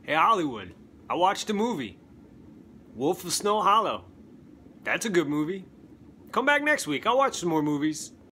Hey Hollywood, I watched a movie. Wolf of Snow Hollow. That's a good movie. Come back next week, I'll watch some more movies.